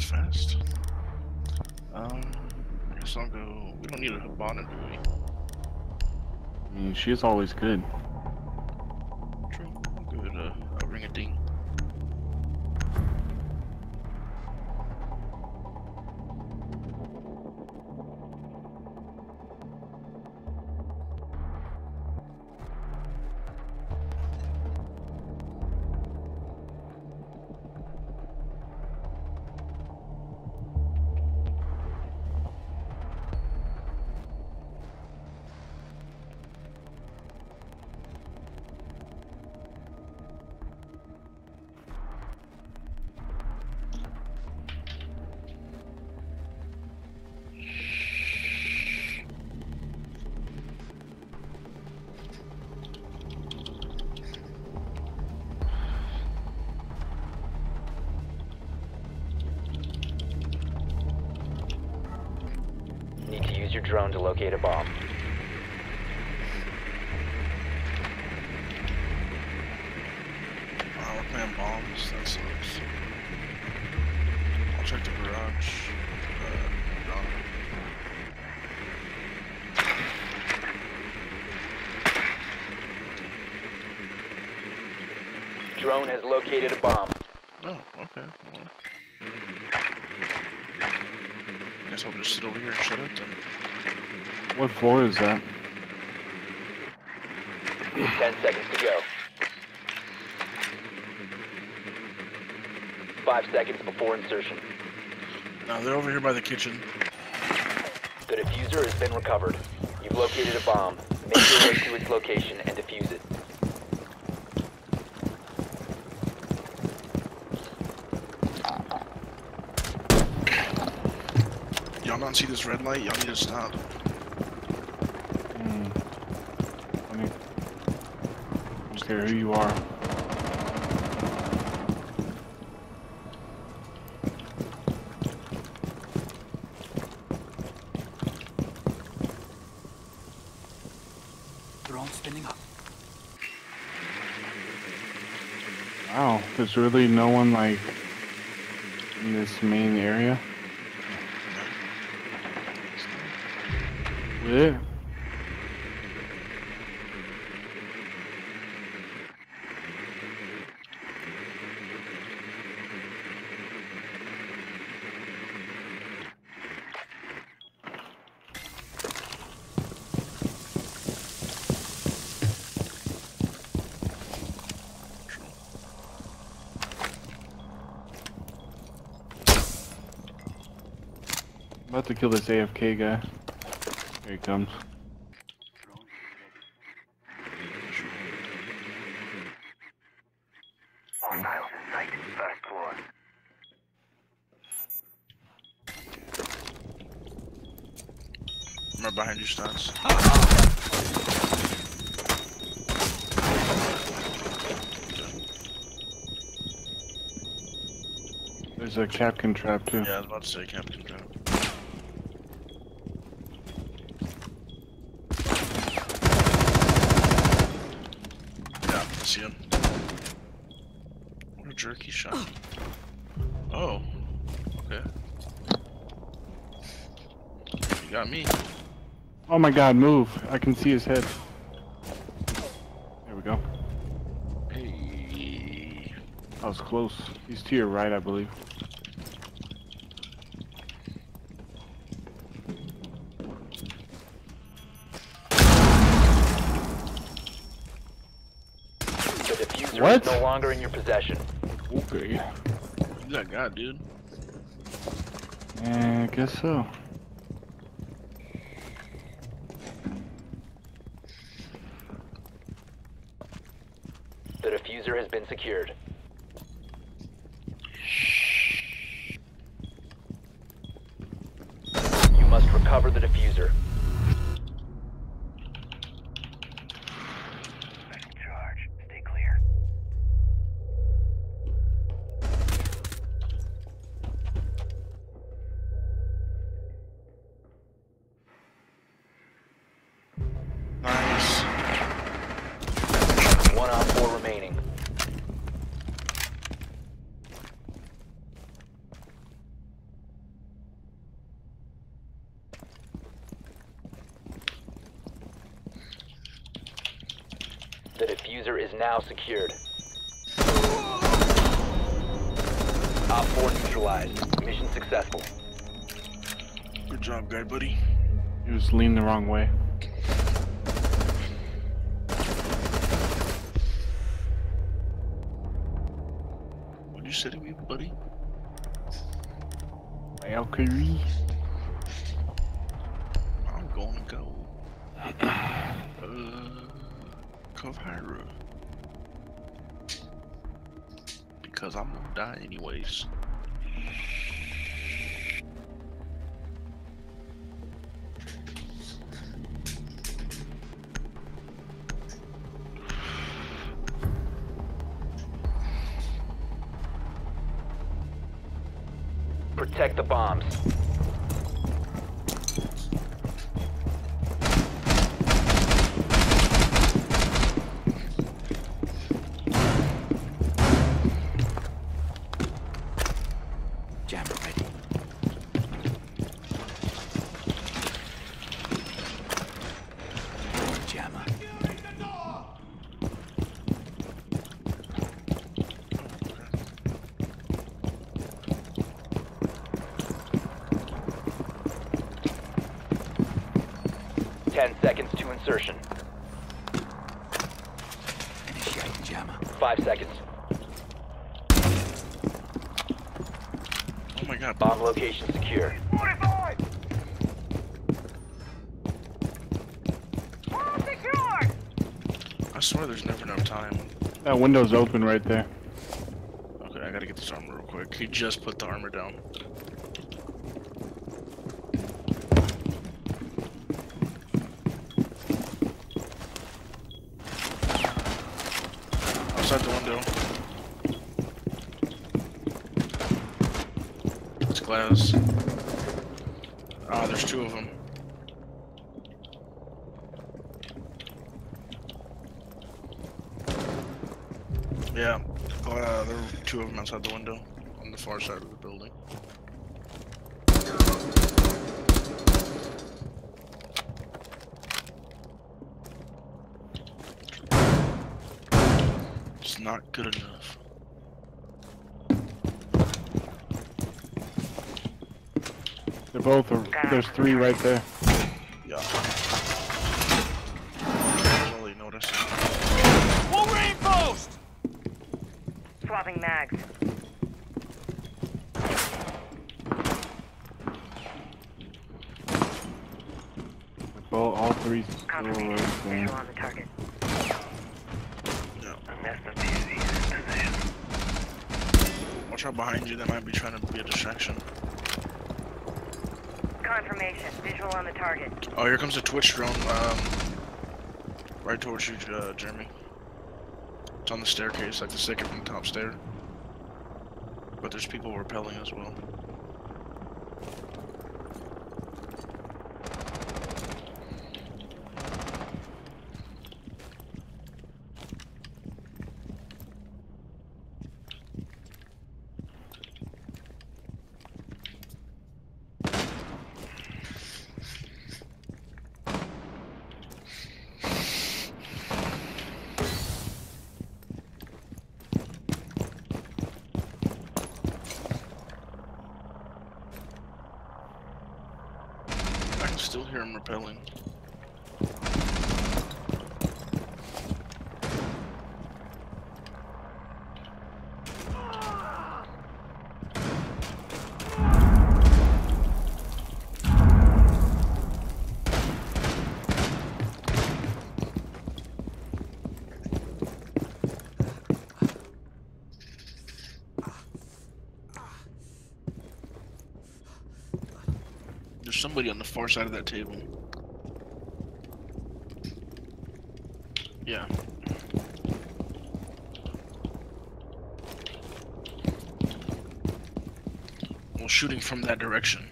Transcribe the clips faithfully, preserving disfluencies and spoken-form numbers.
fast. Um, I guess I'll go. We don't need a Hibana, do we? I mean, she's always good. True. I'll go with a, a ring a ding. Need to use your drone to locate a bomb. Wow, we're playing bombs. That sucks. I'll check the garage. Uh, drone. Drone has located a bomb. Oh, okay. Well, guess I'll just sit over here and shut it then. What floor is that? Ten seconds to go. Five seconds before insertion. Now they're over here by the kitchen. The diffuser has been recovered. You've located a bomb. Make your way to its location and defuse it. Y'all not see this red light? Y'all need to stop. Hmm. Funny. I don't care who you are. Drone spinning up. Wow, there's really no one like in this main area. Yeah. I'm about to kill this A F K guy. Here he comes. Hostiles in sight, first floor. I'm right behind you, Stats. There's a Capcan trap too. Yeah, I was about to say Captain Trap. Yeah, I see him. What a jerky shot. Oh. Okay. You got me. Oh my god, move. I can see his head. There we go. Hey. That was close. He's to your right, I believe. The diffuser What? is no longer in your possession. Okay. You that guy, dude. Yeah, I guess so. The diffuser has been secured. You must recover the diffuser. Special charge. Stay clear. Nice. One on four remaining. The diffuser is now secured. Op four neutralized. Mission successful. Good job, guy, buddy. You just leaned the wrong way. What you say to me, buddy? Valkyrie. I'm gonna go. uh, Kovhyra. Because I'm gonna die anyways. Protect the bombs. Jammer ready. Jammer. Ten seconds to insertion. Initiating jammer. Five seconds. Oh my god. Bomb location secure. forty-five! All secured! I swear there's never enough time. That window's open right there. Okay, I gotta get this armor real quick. He just put the armor down. Outside the window. It's glass. Ah, there's two of them. Yeah, uh, there were two of them outside the window on the far side of the building. It's not good enough. They're both, are, there's three right there. Yeah. That's all you notice. We'll reinforce! Swapping mags. Well, all three still Confirmation. right Visual there. on the target. Yeah. A nest of P C Cs in position. Watch out behind you, that might be trying to be a distraction. Confirmation. Visual on the target. Oh, here comes a Twitch drone, um, right towards you, uh, Jeremy. It's on the staircase, like the second from the top stair. But there's people rappelling as well. I can still hear him rappelling. There's somebody on the far side of that table. Yeah. Well, shooting from that direction.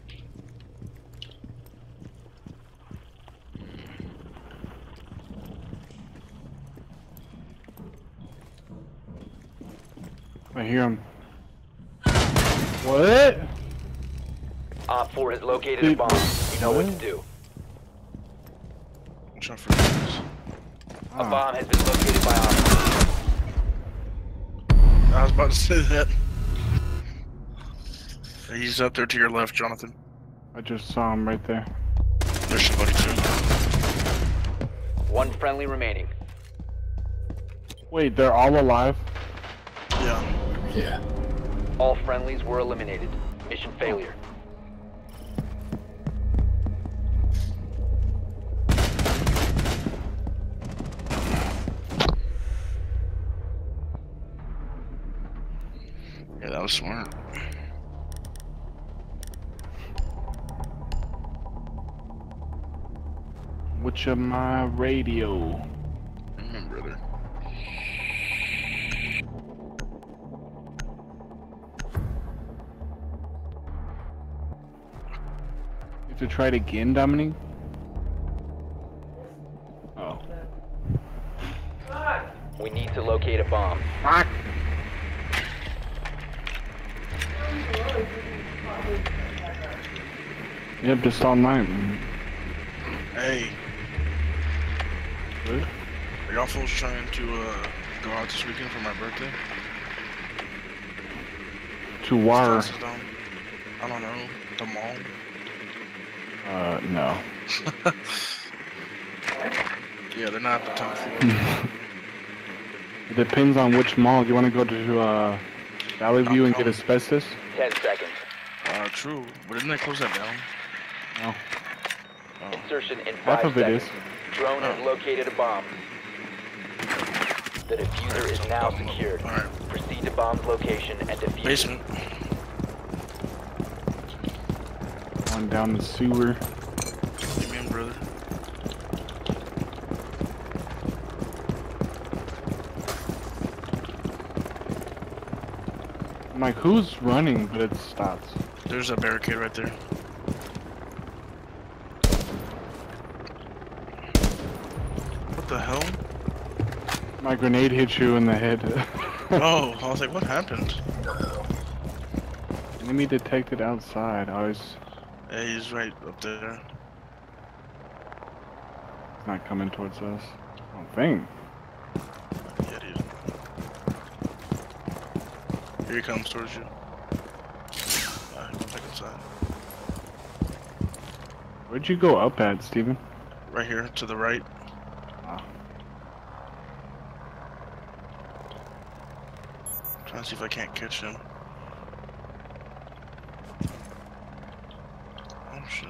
I hear him. What? Op four has located a Dude. bomb. You know what to do. Watch out for things. A bomb has been located by op. I was about to say that. He's up there to your left, Jonathan. I just saw him right there. There's somebody too. One friendly remaining. Wait, they're all alive? Yeah. Yeah. All friendlies were eliminated. Mission failure. Yeah, that was smart. Which of my radio? Mm, brother. You have to try it again, Dominique? Oh. We need to locate a bomb. Fuck! Yep, just all night. Hey, What? are y'all folks trying to uh, go out this weekend for my birthday? To war? Classes down- I don't know. The mall? Uh, no. Yeah, they're not at the tenth floor. It depends on which mall. Do you want to go to uh, Valley View and get asbestos? Ten seconds. Uh, true. But didn't they close that down? No. Oh. Insertion in Half five of it seconds. is. Drone has located a bomb. The diffuser is now secured. Alright. Proceed to bomb's location and defuse. Basement. Going down the sewer. Get me in, brother. I'm like, who's running? But it stops. There's a barricade right there. What the hell? My grenade hit you in the head. Oh, I was like, what happened? Enemy detected outside. I was Hey, he's right up there. It's not coming towards us. I don't think. Yeah, dude. Here he comes towards you. Alright, go back inside. Where'd you go up at, Steven? Right here, to the right. Ah. Trying to see if I can't catch him. Oh shit.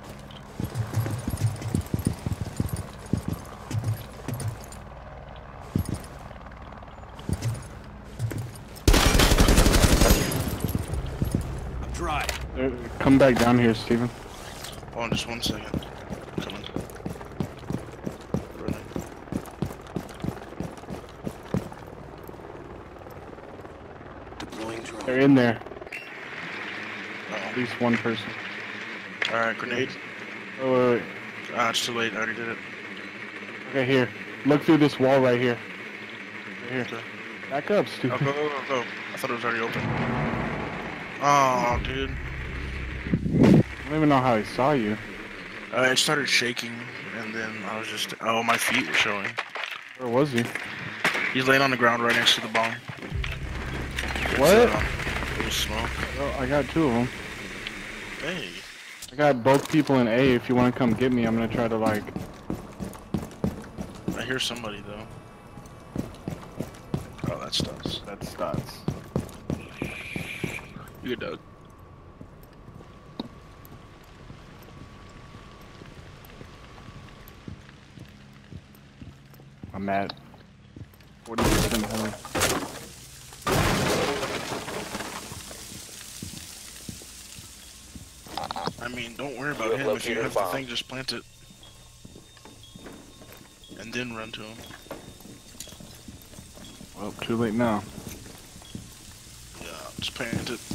Dry. Uh, come back down here, Steven. Hold on just one second. Coming. Running. Deploying drone. They're in there. Uh-oh. At least one person. Alright, grenade. Oh, wait, wait. Ah, it's too late. I already did it. Okay, here. Look through this wall right here. Right here. Okay. Back up, Oh, Steven. go, go, go, go. I thought it was already open. Oh, dude. I don't even know how he saw you. Uh, it started shaking, and then I was just... Oh, my feet were showing. Where was he? He's laying on the ground right next to the bomb. What? Uh, it was smoke. Oh, I got two of them. Hey. I got both people in A. If you want to come get me, I'm gonna try to like. I hear somebody, though. Oh, that stuffs. That's stats. You good, Doug. I'm at forty percent health. I mean, don't worry You about have him. If you located have a the bomb. thing, just plant it. And then run to him. Well, too late now. Yeah, just plant it.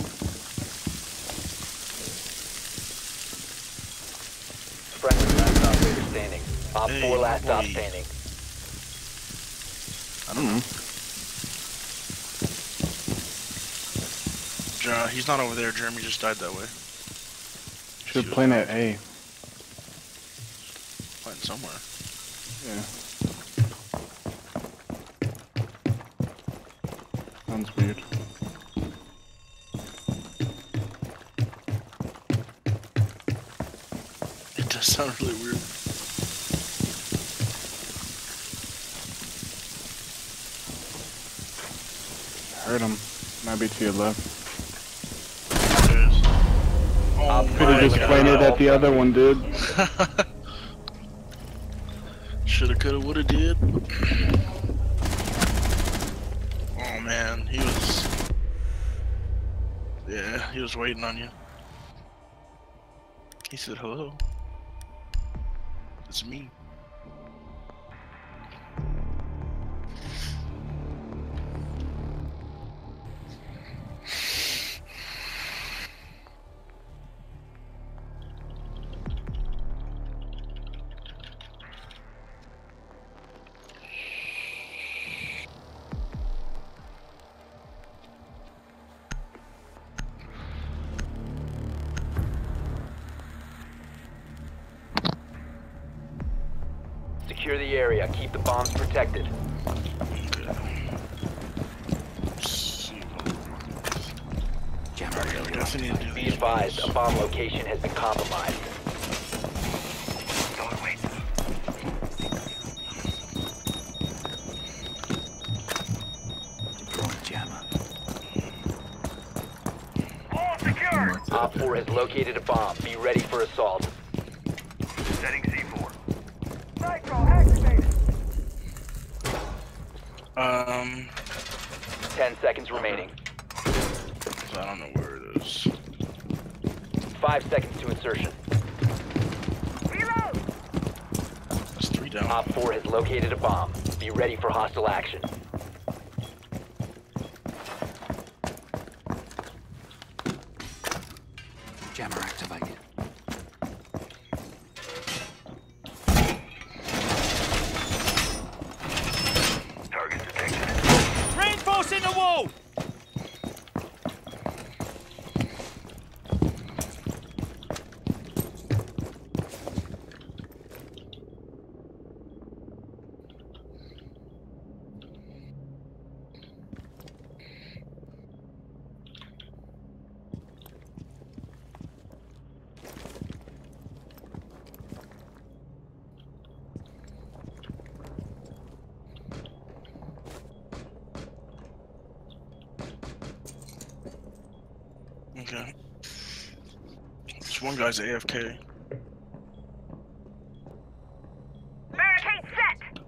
Friendly last operator standing. Op Hey, four last boy. op standing. I don't know. Ja, he's not over there. Jeremy just died that way. Should plant at A. Plant somewhere. Yeah. Sounds weird. It does sound really weird. Heard him. Might be to your left. There it is. Oh Um, Could have my just pointed god. at the other one, dude. Shoulda, coulda, woulda, did. Oh man, he was. Yeah, he was waiting on you. He said, hello. It's me. Secure the area. Keep the bombs protected. Okay. Let's see what- Jammer We reloading. definitely need to do Be these advised, ones. a bomb location has been compromised. Don't wait. Deploying jammer. All secure. Op four has located a bomb. Be ready for assault. Setting C four. Nitro activated. Um, Ten seconds remaining. 'cause I don't know where it is. Five seconds to insertion. Reload. That's three down. Op four has located a bomb. Be ready for hostile action. Jammer activated. Target detected. Reinforcing the wall! Okay. This one guy's A F K. Barricade set.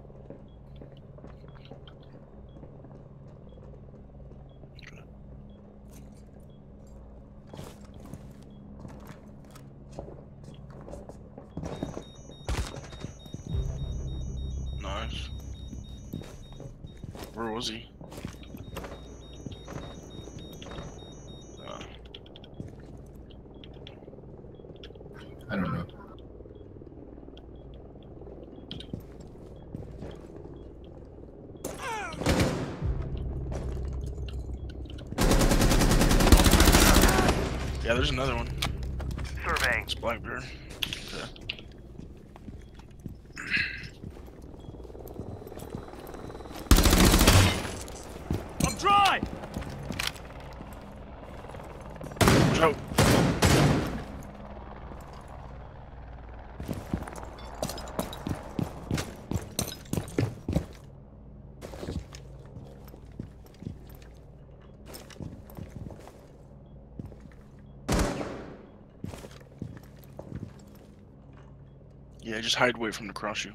Nice. Where was he? Uh, I don't know. yeah, there's another one. Surveying. It's Blackbeard. Okay. I'm dry! Watch out. Yeah, just hide away from the cross you.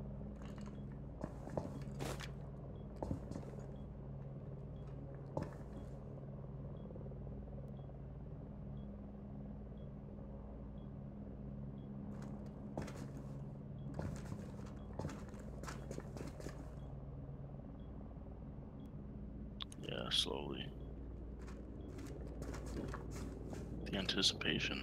Yeah, slowly. The anticipation.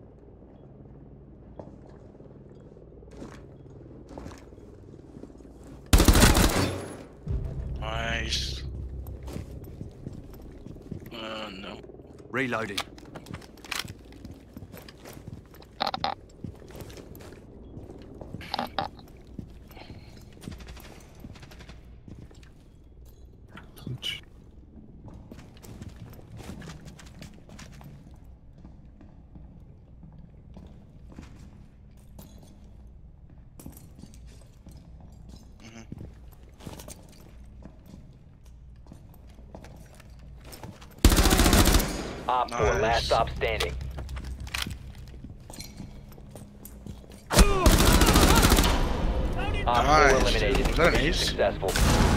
Nice. Uh, no. Reloading. Op four, Nice. last stop standing. Op Nice, four eliminated. dude. Was that an Mission ace? Successful.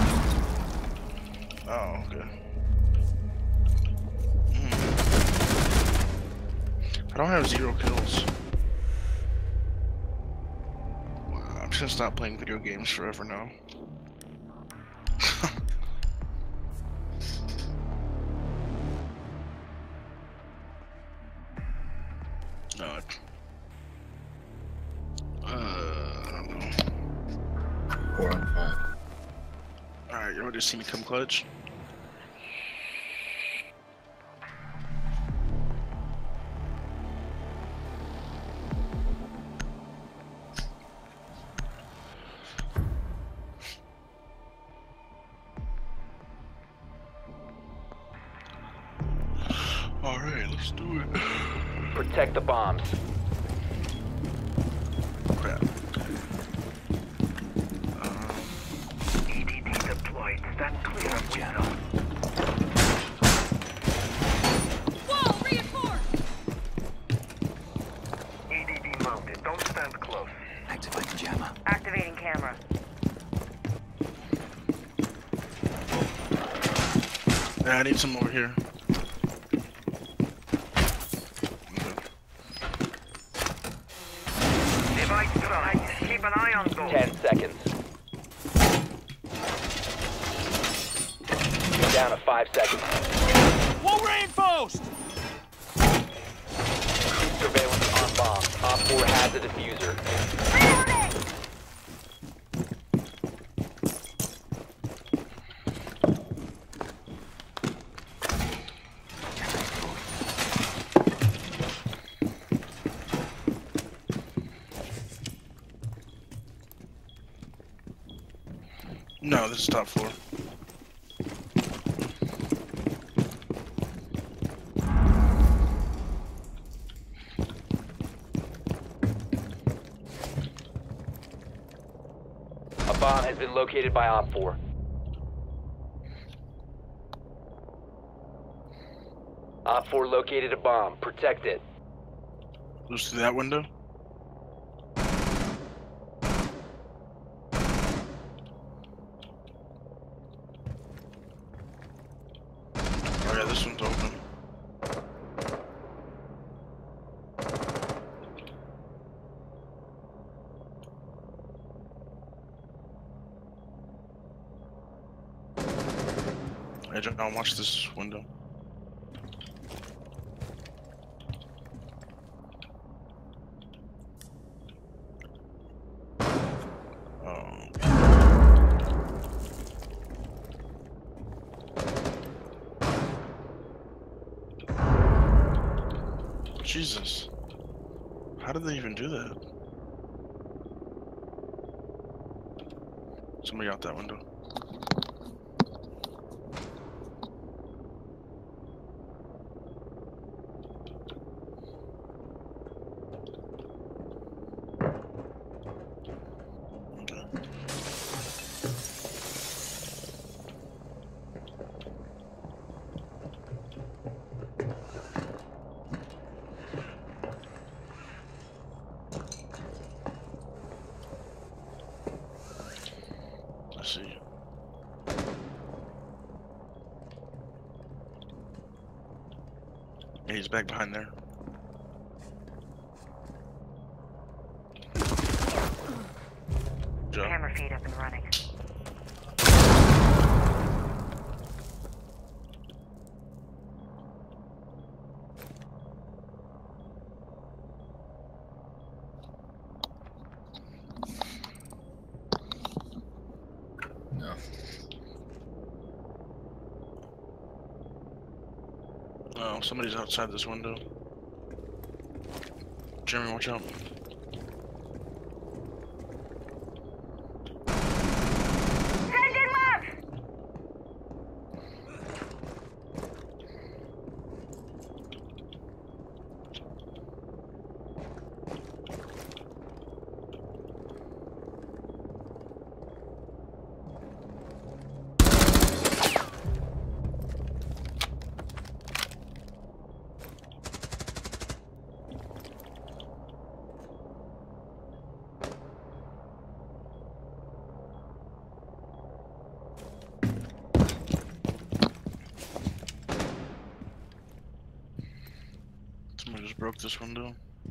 Oh, okay. Mm. I don't have zero kills. Wow, I'm just gonna stop playing video games forever now. No. it- Uh, I don't know. Four on five. Alright, you ready to see me come clutch? Alright, let's do it. Protect the bombs. Crap. Um, E D D deployed. Stand clear of window. Wall reinforced! E D D mounted. Don't stand close. Activating jammer. Activating camera. yeah, I need some over here. Device tried. Keep an eye on those. Ten seconds. You're down to five seconds. Wall reinforced! Surveillance on bombs. Op four has a diffuser. No, this is top floor. A bomb has been located by Op four. Op four located a bomb. Protect it. Goes through that window. Oh yeah, this one's open. Hey John, watch this window. Oh. Jesus. How did they even do that? Somebody out that window. Okay. Let's see. Yeah, he's back behind there. Joe. Camera feed up and running. No. Oh, somebody's outside this window. Jeremy, watch out. Sending mark! broke this window.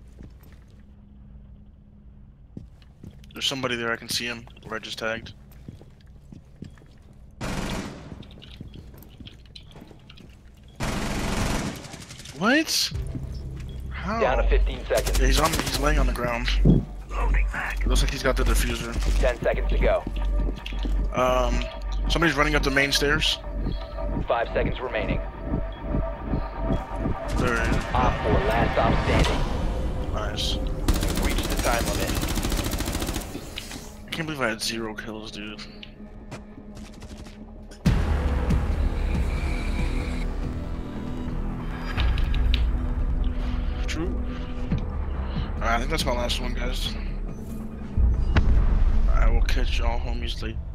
There's somebody there, I can see him, where I just tagged. What? How? Down to fifteen seconds. Yeah, he's on. He's laying on the ground. Loading back. It looks like he's got the diffuser. Ten seconds to go. Um, somebody's running up the main stairs. Five seconds remaining. There he is. Op four, last stop standing. Nice. You've reached the time limit. I can't believe I had zero kills, dude. True. Alright, I think that's my last one, guys. I will catch y'all homies later.